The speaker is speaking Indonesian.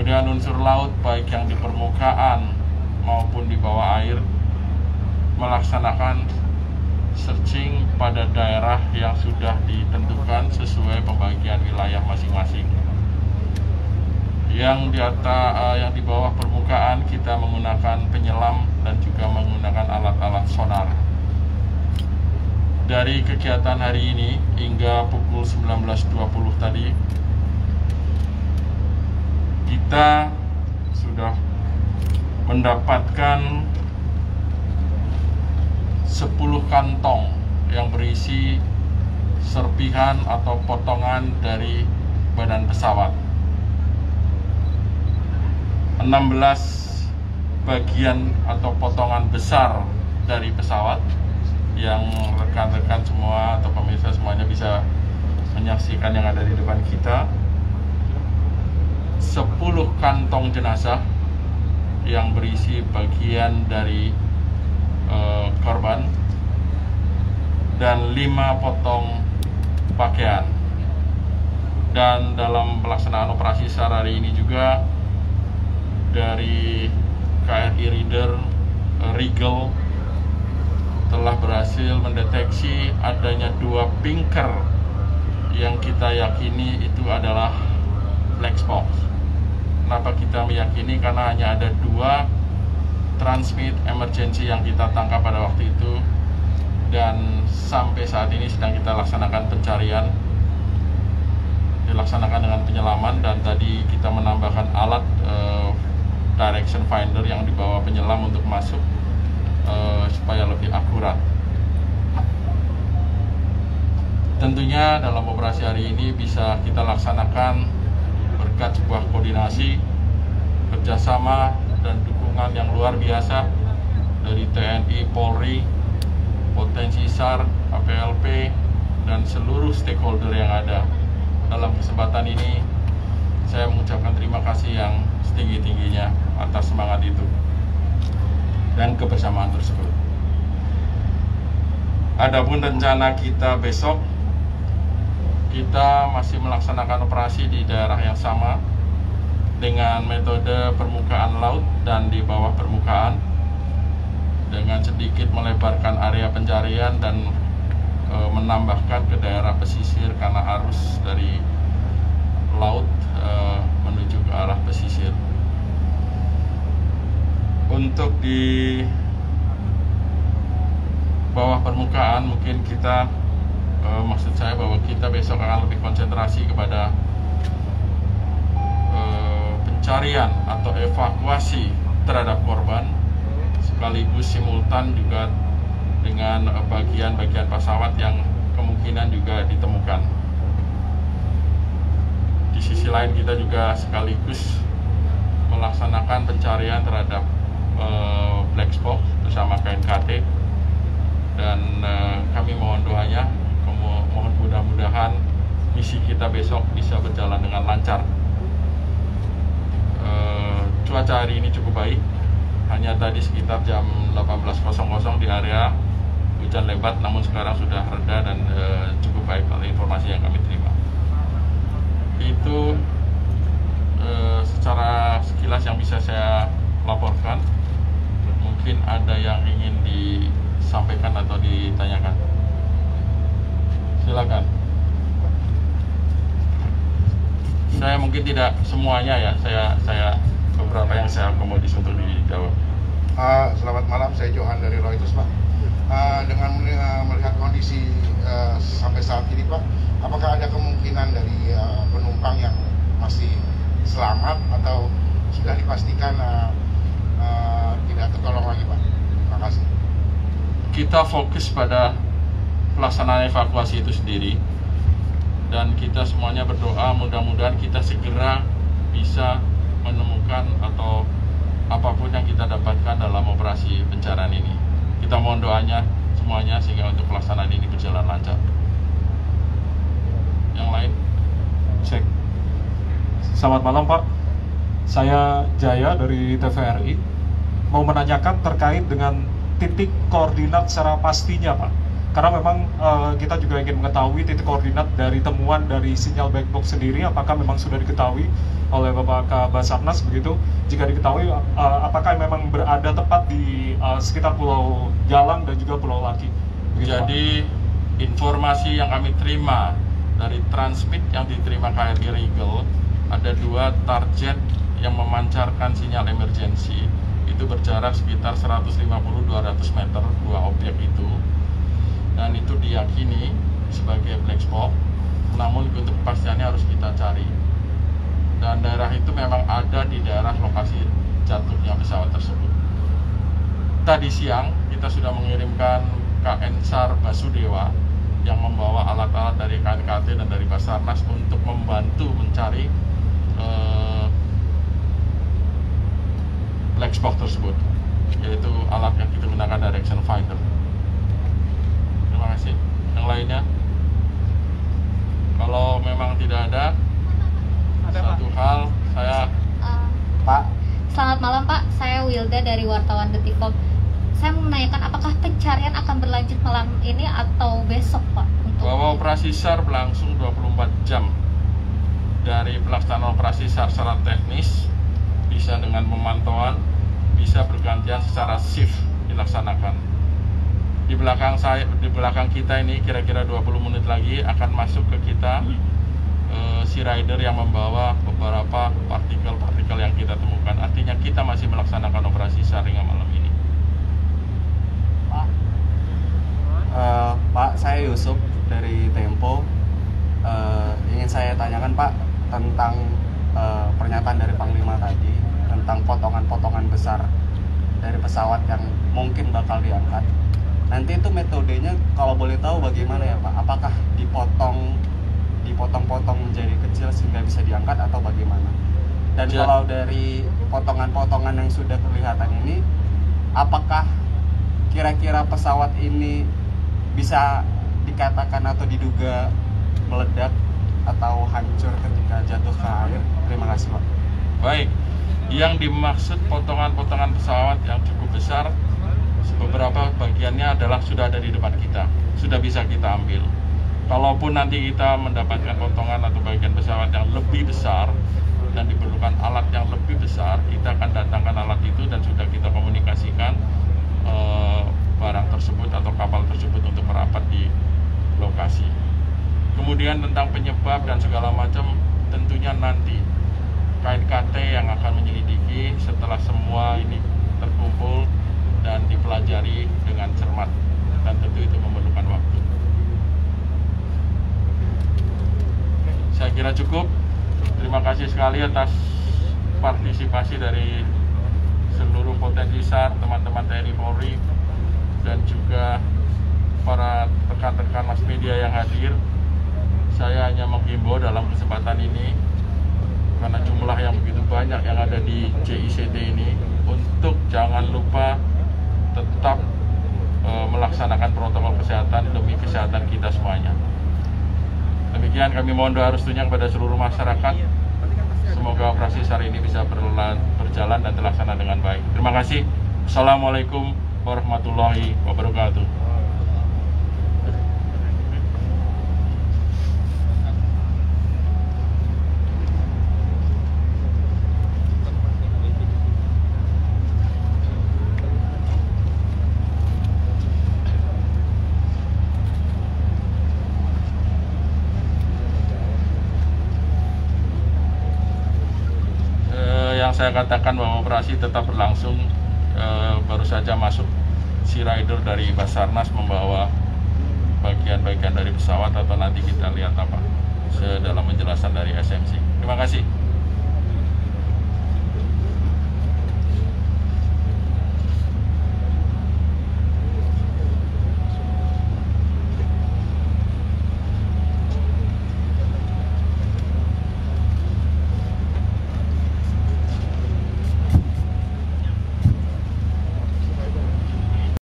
Kemudian unsur laut baik yang di permukaan maupun di bawah air melaksanakan searching pada daerah yang sudah ditentukan sesuai pembagian wilayah masing-masing. Yang di bawah permukaan kita menggunakan penyelam dan juga menggunakan alat-alat sonar. Dari kegiatan hari ini hingga pukul 19.20 tadi, kita sudah mendapatkan 10 kantong yang berisi serpihan atau potongan dari badan pesawat, 16 bagian atau potongan besar dari pesawat yang rekan-rekan semua atau pemirsa semuanya bisa menyaksikan yang ada di depan kita. 10 kantong jenazah yang berisi bagian dari korban dan 5 potong pakaian. Dan dalam pelaksanaan operasi SAR hari ini juga dari KRI Regal telah berhasil mendeteksi adanya 2 pinker yang kita yakini itu adalah black box. Kenapa kita meyakini? Karena hanya ada 2 transmit emergency yang kita tangkap pada waktu itu, dan sampai saat ini sedang kita laksanakan pencarian, dilaksanakan dengan penyelaman, dan tadi kita menambahkan alat direction finder yang dibawa penyelam untuk masuk supaya lebih akurat. Tentunya dalam operasi hari ini bisa kita laksanakan berkat sebuah koordinasi, kerjasama, dan dukungan yang luar biasa dari TNI, Polri, Potensi SAR, APLP, dan seluruh stakeholder yang ada. Dalam kesempatan ini, saya mengucapkan terima kasih yang setinggi-tingginya atas semangat itu dan kebersamaan tersebut. Adapun rencana kita besok, kita masih melaksanakan operasi di daerah yang sama dengan metode permukaan laut dan di bawah permukaan, dengan sedikit melebarkan area pencarian dan menambahkan ke daerah pesisir karena arus dari laut menuju ke arah pesisir. Untuk di bawah permukaan mungkin kita maksud saya bahwa kita besok akan lebih konsentrasi kepada pencarian atau evakuasi terhadap korban, sekaligus simultan juga dengan bagian-bagian pesawat yang kemungkinan juga ditemukan. Di sisi lain kita juga sekaligus melaksanakan pencarian terhadap black box bersama KNKT, dan kami mohon doanya, mohon mudah-mudahan misi kita besok bisa berjalan dengan lancar. Cuaca hari ini cukup baik, hanya tadi sekitar jam 18.00 di area hujan lebat, namun sekarang sudah reda dan cukup baik oleh informasi yang kami terima. Itu secara sekilas yang bisa saya laporkan. Mungkin ada yang ingin disampaikan atau ditanyakan. Silakan. Saya mungkin tidak semuanya ya, saya beberapa yang saya akomodis untuk dijawab. Selamat malam, saya Johan dari Reuters, Pak. Dengan melihat kondisi sampai saat ini, Pak, apakah ada kemungkinan dari penumpang yang masih selamat atau sudah dipastikan tidak tertolong lagi, Pak? Terima kasih. Kita fokus pada pelaksanaan evakuasi itu sendiri, dan kita semuanya berdoa mudah-mudahan kita segera bisa menemukan atau apapun yang kita dapatkan dalam operasi pencarian ini. Kita mohon doanya semuanya sehingga untuk pelaksanaan ini berjalan lancar. Yang lain? Cek. Selamat malam, Pak. Saya Jaya dari TVRI. Mau menanyakan terkait dengan titik koordinat secara pastinya, Pak. Karena memang kita juga ingin mengetahui titik koordinat dari temuan dari sinyal black box sendiri, apakah memang sudah diketahui oleh Bapak Kabasarnas begitu. Jika diketahui, apakah memang berada tepat di sekitar Pulau Galang dan juga Pulau Laki. Begitu, Jadi informasi yang kami terima dari transmit yang diterima KRI Regal, ada 2 target yang memancarkan sinyal emergensi. Itu berjarak sekitar 150-200 meter 2 objek itu, dan itu diyakini sebagai black box, namun untuk kepastiannya harus kita cari. Dan daerah itu memang ada di daerah lokasi jatuhnya pesawat tersebut. Tadi siang kita sudah mengirimkan KN SAR Basudewa yang membawa alat-alat dari KNKT dan dari Basarnas untuk membantu mencari black box tersebut, yaitu alat yang kita gunakan direction finder. Terima kasih. Yang lainnya, kalau memang tidak ada satu hal, saya Pak. Selamat malam Pak, saya Wilda dari wartawan Detikcom. Saya mau menanyakan apakah pencarian akan berlanjut malam ini atau besok Pak? bahwa operasi SAR berlangsung 24 jam. Dari pelaksanaan operasi SAR secara teknis, bisa dengan pemantauan, bisa bergantian secara shift dilaksanakan. Di belakang kita ini kira-kira 20 menit lagi akan masuk ke kita Sea Rider yang membawa beberapa partikel-partikel yang kita temukan. Artinya kita masih melaksanakan operasi SAR hingga malam ini. Pak, saya Yusuf dari Tempo. Ingin saya tanyakan Pak tentang pernyataan dari Panglima tadi tentang potongan-potongan besar dari pesawat yang mungkin bakal diangkat. Nanti itu metodenya kalau boleh tahu bagaimana ya Pak? Apakah dipotong-potong menjadi kecil sehingga bisa diangkat atau bagaimana? Dan kalau dari potongan-potongan yang sudah kelihatan ini, apakah kira-kira pesawat ini bisa dikatakan atau diduga meledak atau hancur ketika jatuh ke air? Terima kasih Pak. Baik, yang dimaksud potongan-potongan pesawat yang cukup besar, beberapa bagiannya adalah sudah ada di depan kita, sudah bisa kita ambil. Kalaupun nanti kita mendapatkan potongan atau bagian pesawat yang lebih besar dan diperlukan alat yang lebih besar, kita akan datangkan alat itu dan sudah kita komunikasikan barang tersebut atau kapal tersebut untuk merapat di lokasi. Kemudian tentang penyebab dan segala macam, tentunya nanti KNKT yang akan menyelidiki setelah semua ini terkumpul dan dipelajari dengan cermat, dan tentu itu memerlukan waktu. Saya kira cukup. Terima kasih sekali atas partisipasi dari seluruh potensi SAR, teman-teman TNI Polri, dan juga para rekan-rekan mass media yang hadir. Saya hanya menghimbau dalam kesempatan ini, karena jumlah yang begitu banyak yang ada di JICT ini, untuk jangan lupa tetap melaksanakan protokol kesehatan demi kesehatan kita semuanya. Demikian, kami mohon doa restunya kepada seluruh masyarakat. Semoga operasi SAR ini bisa berjalan dan terlaksana dengan baik. Terima kasih. Assalamualaikum warahmatullahi wabarakatuh. Yang saya katakan bahwa operasi tetap berlangsung, baru saja masuk Sea Rider dari Basarnas membawa bagian-bagian dari pesawat, atau nanti kita lihat apa dalam penjelasan dari SMC. Terima kasih.